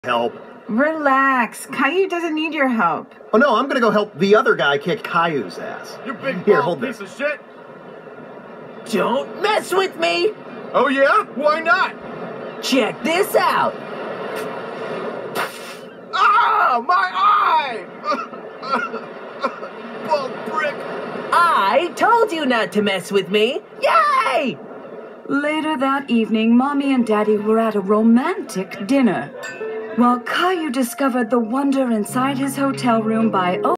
help. Relax. Caillou doesn't need your help. Oh no, I'm gonna go help the other guy kick Caillou's ass. You big Here, bald hold piece this. of shit! Don't mess with me! Oh yeah? Why not? Check this out! Ah! My eye! Bald prick! I told you not to mess with me! Yay! Later that evening, Mommy and Daddy were at a romantic dinner. While Caillou discovered the wonder inside his hotel room by